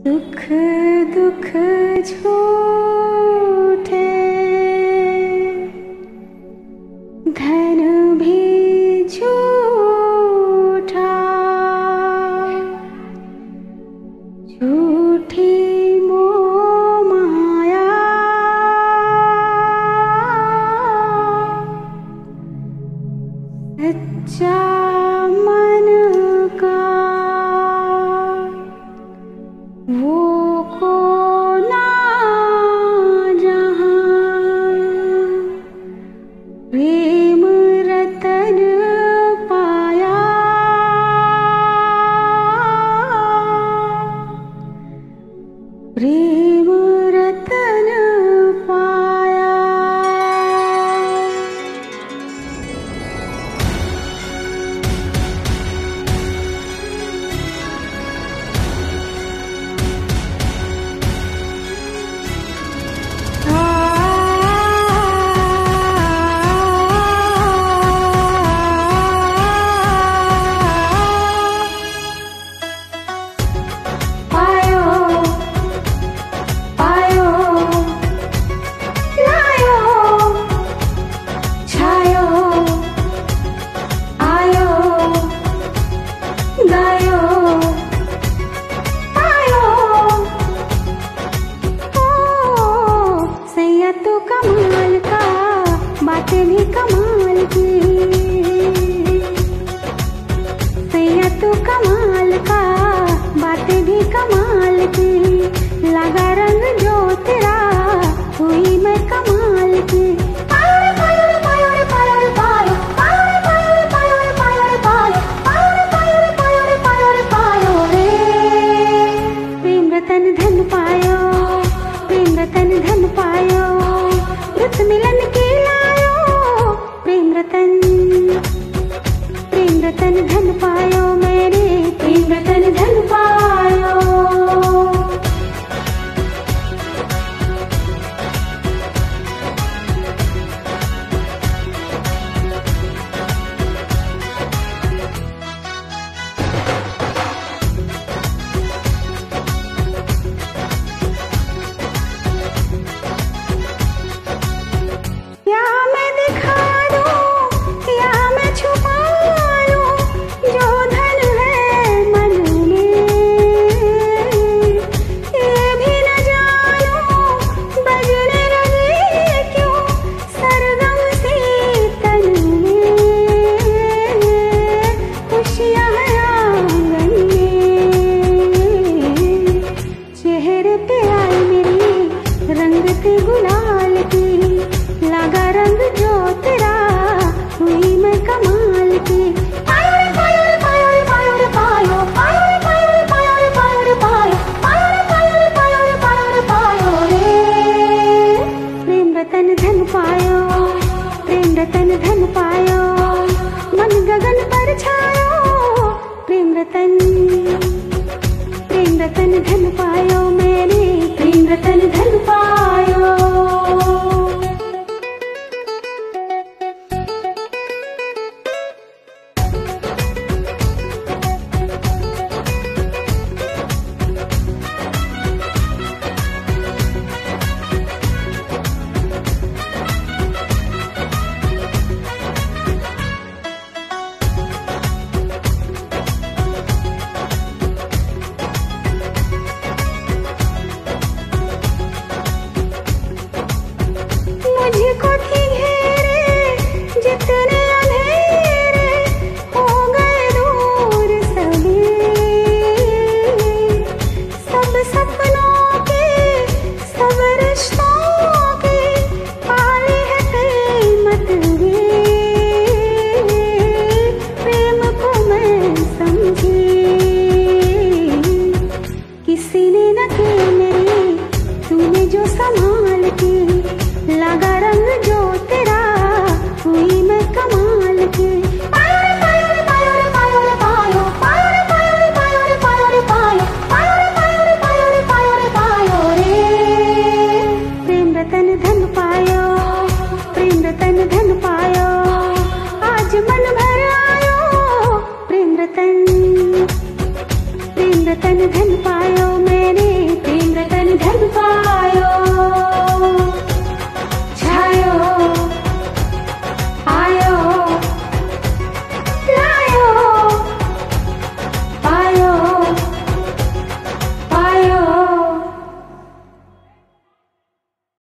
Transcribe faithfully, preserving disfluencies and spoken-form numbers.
दुख दुख झूठे धन भी झूठा, झूठी मोह माया सच्चा मन का वो को ना जहाँ प्रेम रतन पाया, प्रेम रतन पाया। कमाल का बातें भी कमाल की, सैया तू कमाल का बातें भी कमाल की, लगा रंग जो तेरा हुई मैं कमाल की। प्रेम रतन धन पायो, प्रेम रतन धन पायो, रुत मिलन के लायो, प्रेम रतन प्रेम रतन धन पायो, मेरे प्रेम रतन धन पायो। गुलाल की लगा रंग जो तेरा हुई मैं कमाल की। पायो रे पायो रे पायो रे पायो रे पायो, पायो रे पायो रे पायो रे पायो रे पायो, पायो रे पायो रे पायो रे पायो रे पायो रे। प्रेम रतन धन पायो, प्रेम रतन धन पायो, मन गगन पर छायो, प्रेम रतन प्रेम रतन धन पायो, मेरे प्रेम रतन धन पायो। मुझको थी घेरे जितने अंधेरे, हो गए दूर सभी, सब सपनों के सब रिश्तों के पाली है कीमत भी। प्रेम को मैं समझी किसी ने न की मेरी, तूने जो संभाल की, लगा रंग जो तेरा हुई मैं कमाल की। पायो रे पायो रे पायो रे पायो रे पायो, पायो रे पायो रे पायो रे पायो रे पायो, पायो रे पायो रे पायो रे पायो रे पायो रे। प्रेम रतन धन पायो, प्रेम रतन धन पायो, आज मन भर आयो, प्रेम रतन प्रेम रतन धन पायो।